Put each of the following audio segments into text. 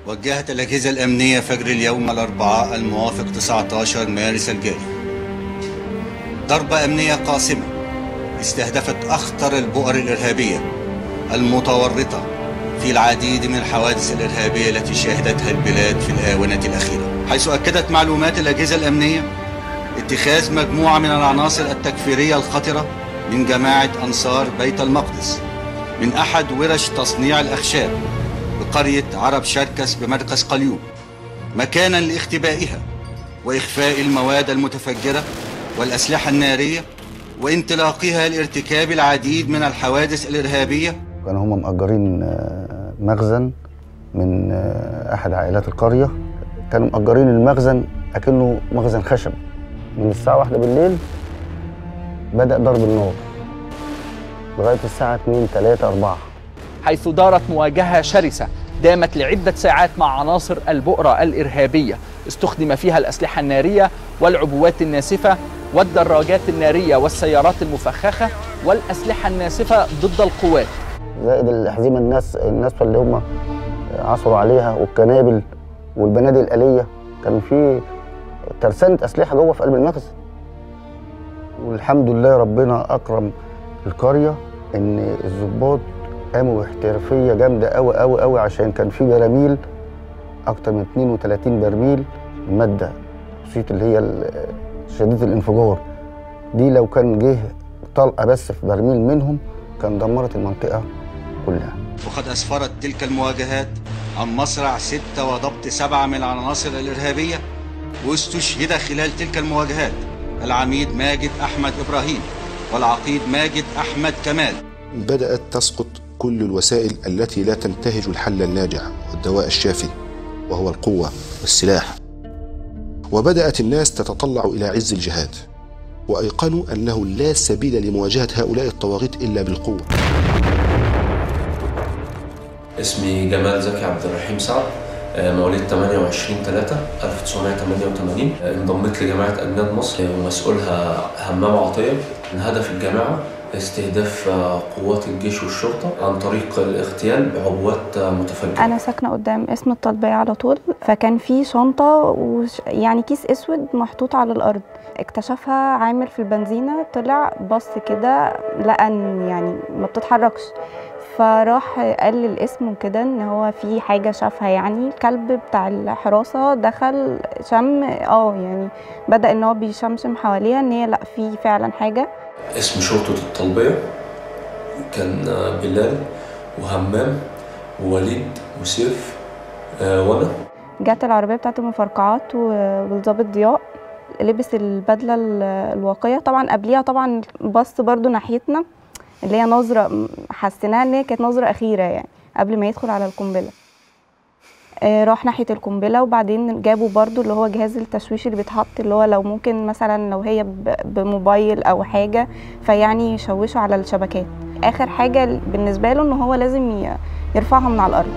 وجهت الأجهزة الأمنية فجر اليوم الأربعاء الموافق 19 مارس الجاري ضربة أمنية قاسمة استهدفت أخطر البؤر الإرهابية المتورطة في العديد من الحوادث الإرهابية التي شهدتها البلاد في الآونة الأخيرة، حيث أكدت معلومات الأجهزة الأمنية اتخاذ مجموعة من العناصر التكفيرية الخطرة من جماعة أنصار بيت المقدس من أحد ورش تصنيع الأخشاب بقرية عرب شركس بمركز قليوب مكانا لاختبائها وإخفاء المواد المتفجرة والأسلحة النارية وانطلاقها لارتكاب العديد من الحوادث الإرهابية. كانوا هم مأجرين مخزن من أحد عائلات القرية، كانوا مأجرين المخزن أكنه مخزن خشب. من الساعة 1 بالليل بدأ ضرب النار لغاية الساعة 2 3 4، حيث دارت مواجهة شرسة دامت لعدة ساعات مع عناصر البؤرة الإرهابية استخدم فيها الأسلحة النارية والعبوات الناسفة والدراجات النارية والسيارات المفخخة والأسلحة الناسفة ضد القوات، زائد الأحزمة الناسفة اللي هم عثروا عليها والقنابل والبنادق الآلية. كان في ترسانة أسلحة جوه في قلب المخزن. والحمد لله ربنا أكرم القرية إن الضباط قاموا باحترافية جامدة أوي أوي أوي، عشان كان في براميل أكتر من 32 برميل مادة بسيط اللي هي شديدة الانفجار دي، لو كان جه طلقة بس في برميل منهم كان دمرت المنطقة كلها. وقد أسفرت تلك المواجهات عن مصرع 6 وضبط 7 من العناصر الإرهابية، واستشهد خلال تلك المواجهات العميد ماجد أحمد إبراهيم والعقيد ماجد أحمد كمال. بدأت تسقط كل الوسائل التي لا تنتهج الحل الناجع والدواء الشافي وهو القوة والسلاح، وبدأت الناس تتطلع إلى عز الجهاد، وأيقنوا أنه لا سبيل لمواجهة هؤلاء الطواغيت إلا بالقوة. اسمي جمال زكي عبد الرحيم سعد، مواليد 28/3/1988. انضميت لجماعة أجناد مصر ومسؤولها همام عطية. من هدف الجماعة استهداف قوات الجيش والشرطة عن طريق الاغتيال بعبوات متفجرة. أنا ساكنة قدام اسم الطلبية على طول، فكان في شنطة يعني كيس أسود محطوط على الأرض، اكتشفها عامل في البنزينة، طلع بص كده لقى إن يعني ما بتتحركش، فراح قال للاسم وكده ان هو في حاجه شافها. يعني الكلب بتاع الحراسه دخل شم يعني بدا ان هو بيشمشم حواليها ان هي لا في فعلا حاجه. اسم شرطه الطلبيه كان بلال وهمام ووليد وسيف وانا. جت العربيه بتاعت المفرقعات والضابط ضياء لبس البدله الواقيه. طبعا قبليها طبعا بص برضو ناحيتنا اللي هي نظرة حسيناها ان هي كانت نظرة أخيرة يعني قبل ما يدخل على القنبلة. راح ناحية القنبلة، وبعدين جابوا برضو اللي هو جهاز التشويش اللي بيتحط، اللي هو لو ممكن مثلا لو هي بموبايل أو حاجة فيعني يشوشوا على الشبكات. آخر حاجة بالنسبة له ان هو لازم يرفعها من على الأرض.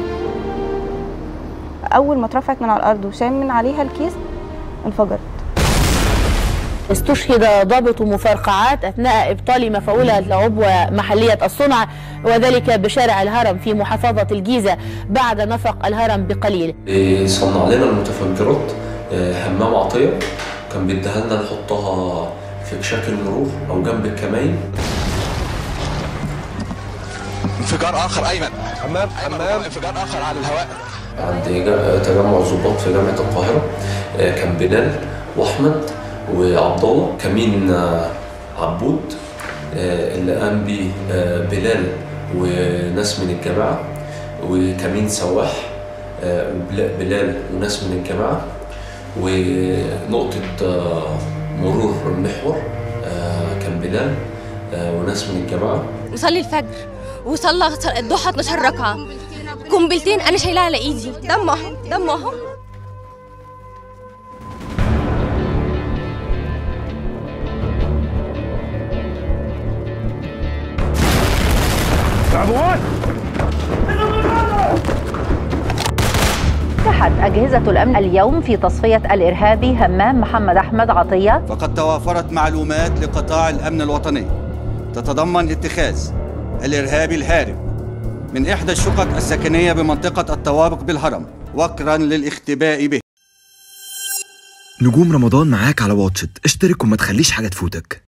أول ما اترفعت من على الأرض وشام من عليها الكيس انفجرت. استشهد ضابط مفرقعات أثناء إبطال مفعولة لعبوة محلية الصنع، وذلك بشارع الهرم في محافظة الجيزة بعد نفق الهرم بقليل. صنع لنا المتفجرات همام عطية، كان بيديها لنا نحطها في كشاك المرور أو جنب الكمائن. انفجار آخر أيمن. همام انفجار آخر على الهواء عند تجمع الضباط في جامعة القاهرة. كان بلال وأحمد وعبد الله. كمين عبود اللي قام بيه بلال وناس من الجماعة، وكمين سواح بلال وناس من الجماعة، ونقطة مرور المحور كان بلال وناس من الجماعة. وصلي الفجر وصلى الضحى 12 ركعة، قنبلتين أنا شايلها على إيدي، دم أهو. نجحت أجهزة الأمن اليوم في تصفية الإرهابي همام محمد أحمد عطية. فقد توافرت معلومات لقطاع الأمن الوطني تتضمن اتخاذ الإرهابي الهارب من إحدى الشقق السكنية بمنطقة الطوابق بالهرم وكرا للاختباء به. نجوم رمضان معاك على واتشت، اشترك وما تخليش حاجة تفوتك.